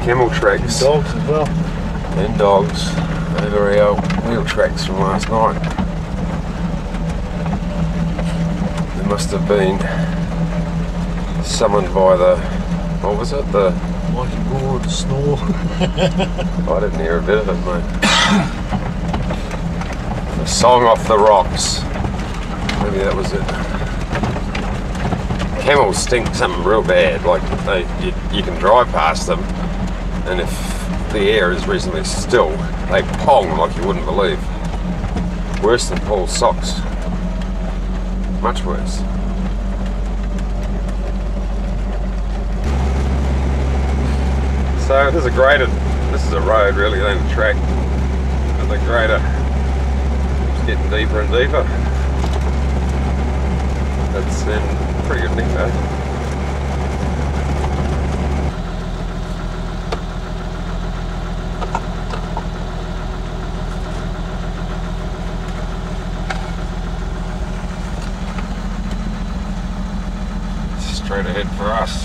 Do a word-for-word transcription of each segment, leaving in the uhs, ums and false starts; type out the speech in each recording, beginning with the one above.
camel tracks. Dogs as well. And dogs over our wheel tracks from last night. They must have been summoned by the, what was it? The Mighty roar of the snore. I didn't hear a bit of it, mate. The song off the rocks. Maybe that was it. Camels stink something real bad. Like they, you, you can drive past them, and if the air is reasonably still, they pong like you wouldn't believe. Worse than Paul's socks. Much worse. So this is a grader. This is a road really, it ain't a track. And the grader is getting deeper and deeper. That's in pretty good nick though. Straight ahead for us.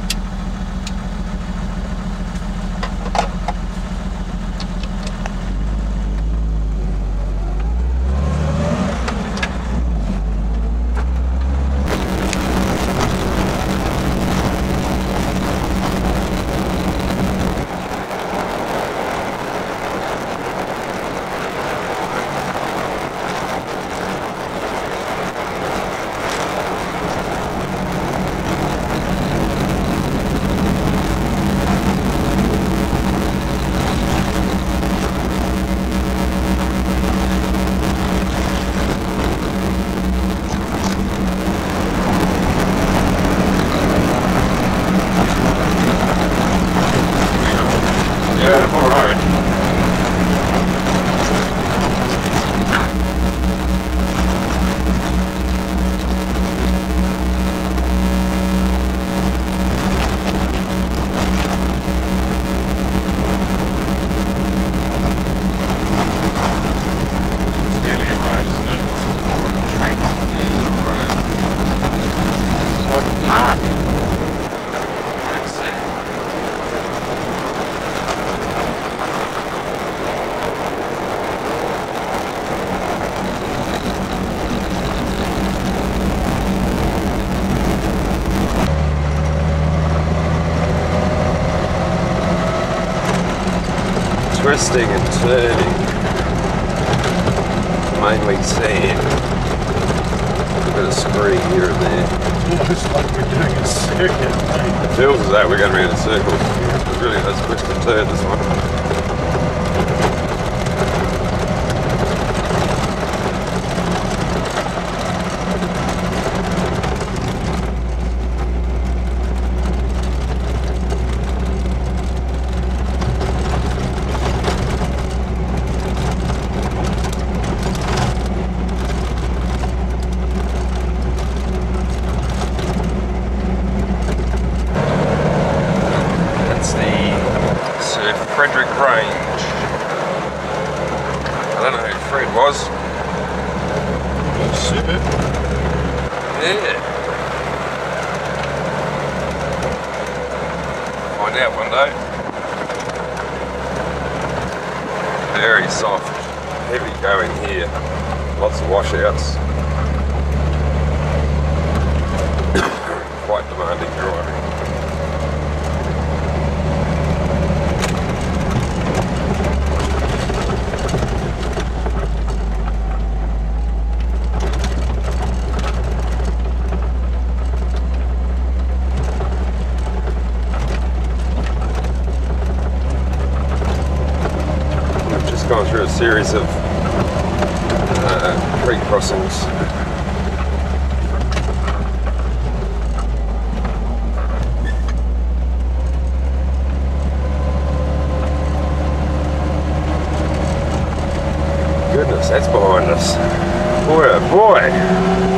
Twisting and turning, mainly sand, a bit of scree here and there. Almost like we're doing a circuit, mate. It feels as though we're going around in circles. It really does twist and turn, this one. Very soft, heavy going here, lots of washouts, quite demanding driving. Gone through a series of uh, creek crossings. Goodness, that's behind us. Boy, oh boy.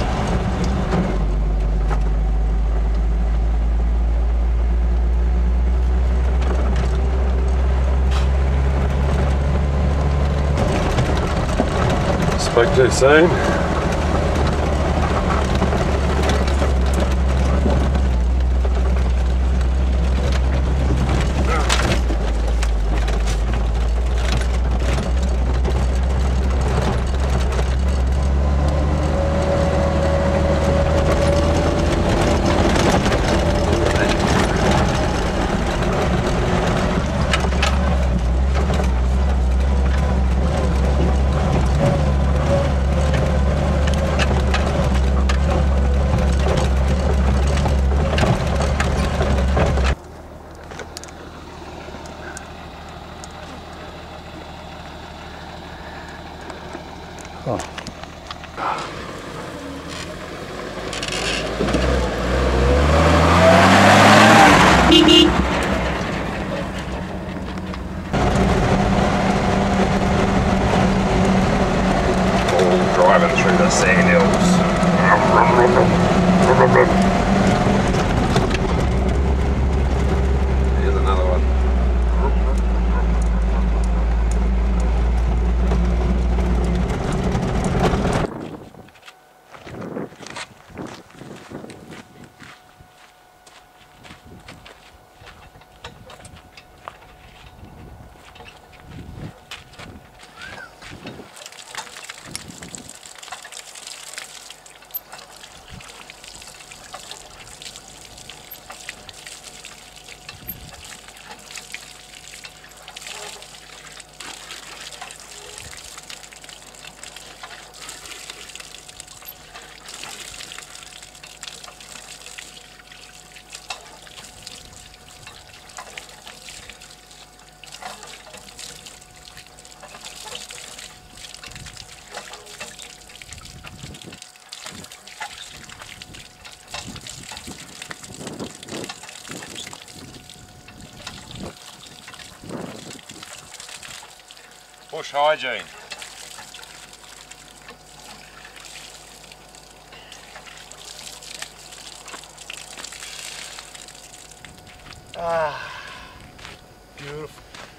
Spoke too soon. Bush hygiene. Ah, beautiful.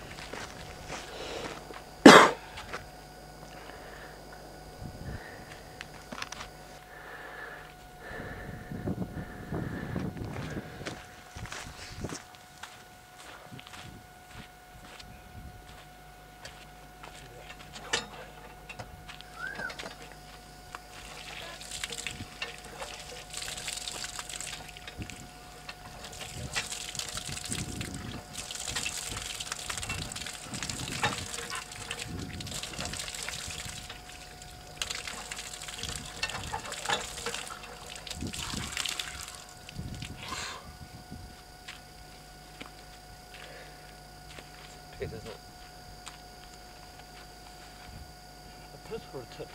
It isn't it? A pit or a tip?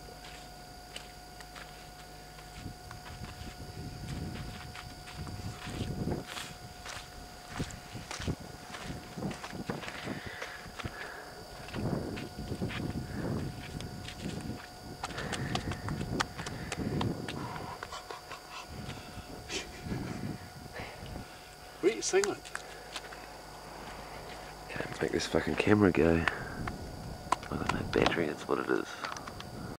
What are you singing? Can't make this fucking camera go. I got no battery, that's what it is.